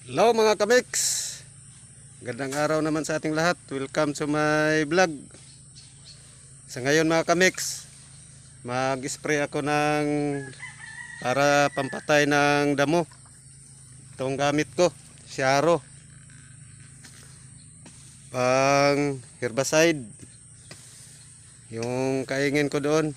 Hello mga kamix, gandang araw naman sa ating lahat. Welcome to my vlog. Sa ngayon mga kamix, mag-spray ako ng para pampatay ng damo. Itong gamit ko, Siaro, pang herbicide. Yung kaingin ko doon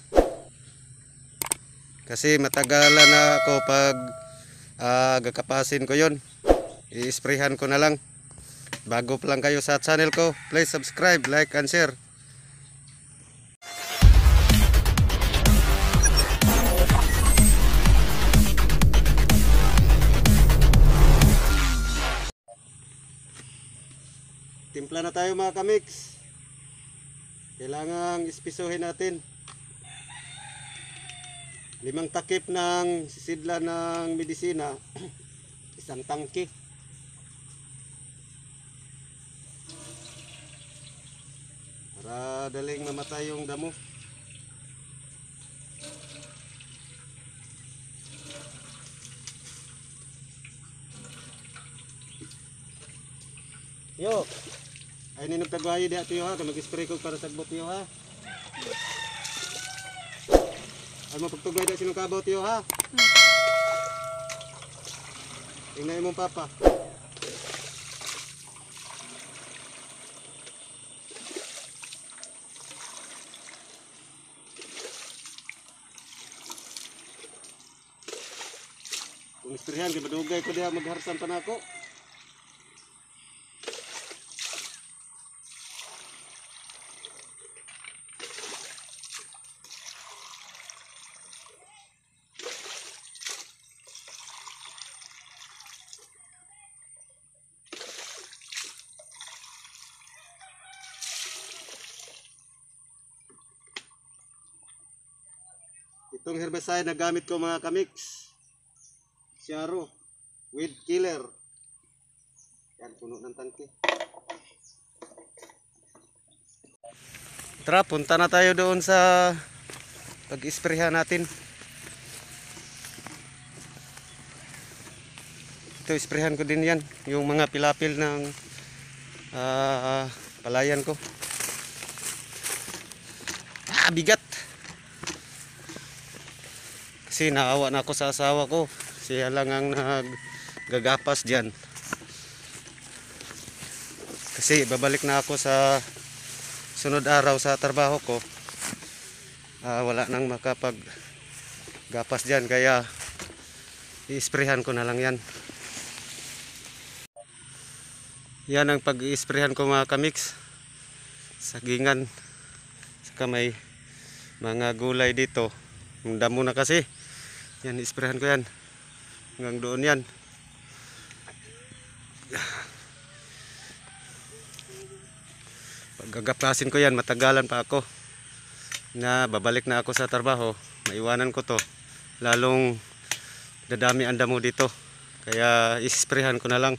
kasi matagalan na ako pag gakapasin ko yon. I-sprayhan ko na lang. Bago pa lang kayo sa channel ko, please subscribe, like, and share. Timpla na tayo mga kamix. Kailangang ispisuhin natin 5 takip ng sisidla ng medisina, 1 tangke. Para daling mamatay yung damo. Yo, ay ninong tagwayo di ato yo ha, mag-spray ko para sagbot yo ha. Ay mo pagtugay di sinong kabaw yo ha. Tingnan mo papa. Kung isprihan, madugay ko diha, magharsan pa na ako. Itong herbicide na gamit ko mga kamix, Siaro weed killer. Yan, puno ng tangke. Tara, punta na tayo doon sa pag-isprehan natin. Ito, isprehan ko din yan, yung mga pilapil ng palayan ko. Bigat. Kasi naawa na ako sa asawa ko. Siya lang ang naggagapas dyan. Kasi babalik na ako sa sunod araw sa trabaho ko. Wala nang makapaggapas dyan. Kaya i-sprayhan ko na lang yan. Yan ang pag-i-sprayhan ko mga kamix. Sagingan. Saka may mga gulay dito. Yung damo na kasi. Yan, i-sprayhan ko yan. Hanggang doon yan. Pag gagapasin ko yan, matagalan pa ako. Na babalik na ako sa trabaho. Maiwanan ko to. Lalong dadami ang damo dito. Kaya i-sprayhan ko na lang.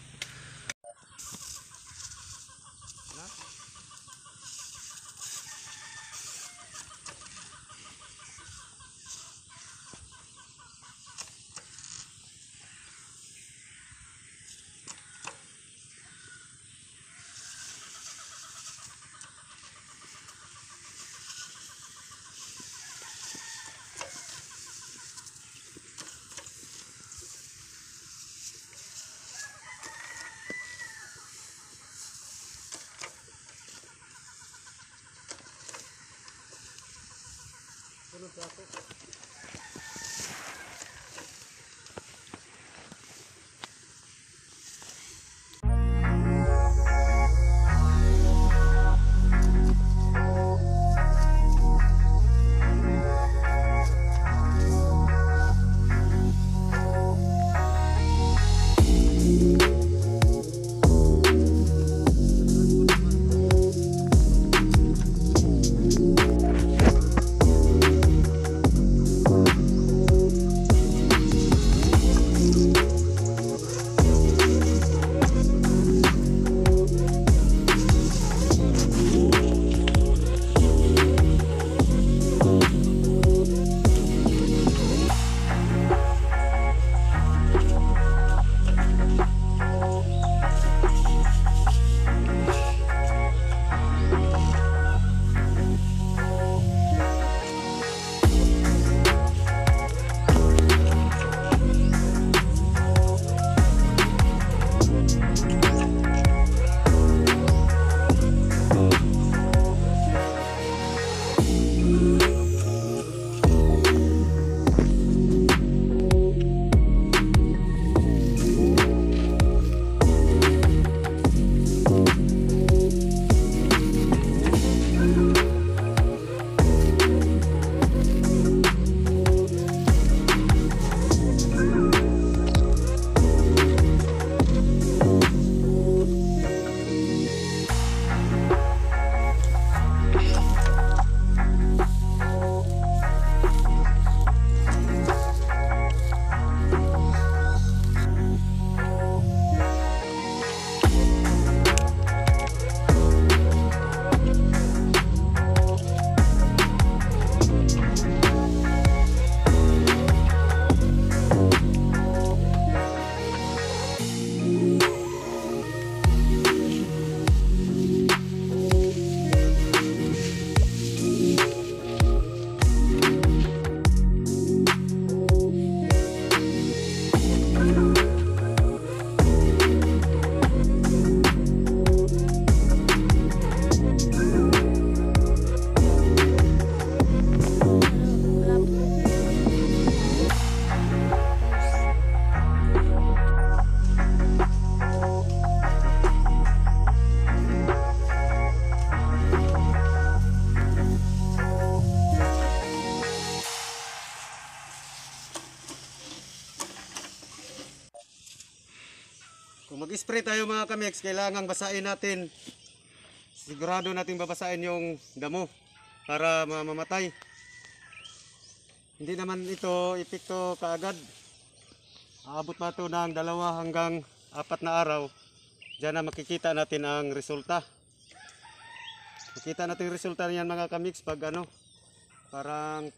Kung mag-spray tayo mga kamix, kailangan basahin natin. Sigurado natin babasahin yung damo para mamamatay. Hindi naman ito epekto kaagad. Aabot pa ito ng 2 hanggang 4 na araw. Diyan na makikita natin ang resulta. Makita natin yung resulta niyan mga kamix pag ano, parang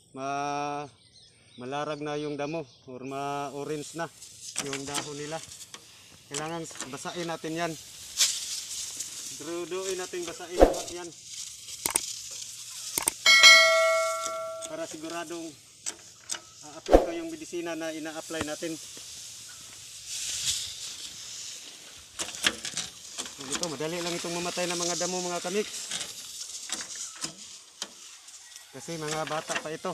malarag na yung damo or ma-orange na yung dahon nila. Kailangan basahin natin yan. Duduin natin basahin yan. Para siguradong apply ko yung medisina na ina-apply natin. Dito, madali lang itong mamatay ng mga damo mga kamix. Kasi mga bata pa ito.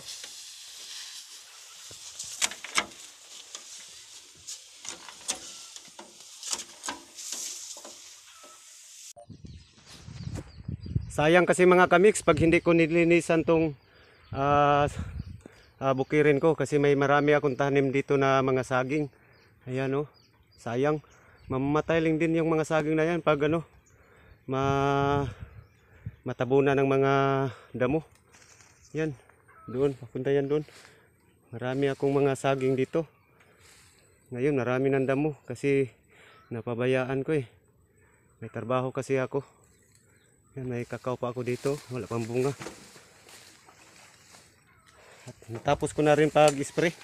Sayang kasi mga kamix pag hindi ko nilinisan tong bukirin ko kasi may marami akong tanim dito na mga saging. Ayan oh, sayang. Mamamatay lang din yung mga saging na yan pag ano, matabunan ng mga damo. Yan, doon, papunta yan doon. Marami akong mga saging dito. Ngayon marami ng damo kasi napabayaan ko eh. May trabaho kasi ako. Yan, may kakao pa ako dito, wala pang bunga. At natapos ko na rin pag-spray.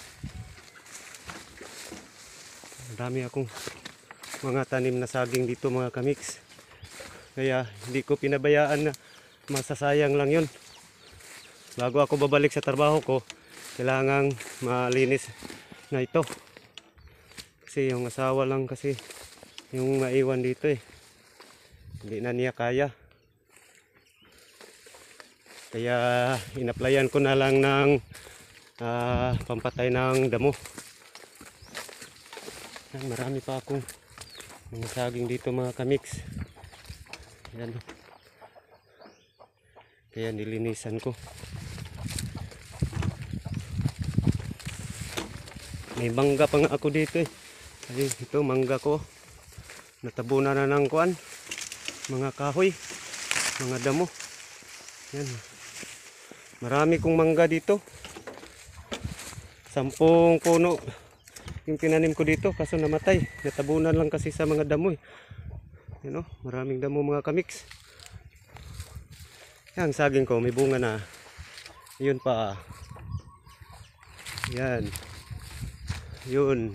Marami akong mga tanim na saging dito mga kamix. Kaya hindi ko pinabayaan na masasayang lang yun. Bago ako babalik sa trabaho ko, kailangang malinis na ito. Kasi yung asawa lang kasi yung maiwan dito eh. Hindi na niya kaya. Kaya inaplayan ko na lang ng pampatay ng damo. Yan, marami pa akong mga saging dito mga kamix. Yan. Kaya nilinisan ko. May mangga pa nga ako dito eh. Ay, ito mangga ko. Natabunan na ng kuan. Mga kahoy. Mga damo. Yan. Marami kong mangga dito. 10 puno yung tinanim ko dito kaso namatay. Natabunan lang kasi sa mga damo eh. Yan o, maraming damo mga kamix. Yan, saging ko may bunga na. Yun pa. Yan. Yun.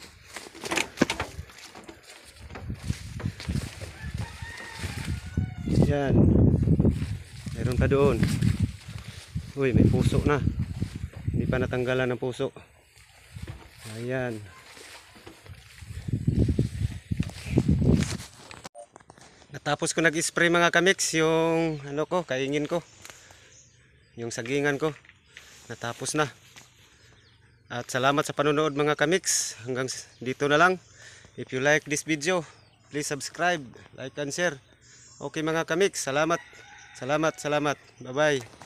Yan. Meron pa doon. Uy, may puso na. Hindi pa natanggalan ng puso. Ayan. Natapos ko nag-spray mga kamix yung ano ko, kaingin ko. Yung sagingan ko. Natapos na. At salamat sa panonood mga kamix. Hanggang dito na lang. If you like this video, please subscribe, like and share. Okay mga kamix, salamat. Salamat. Bye-bye.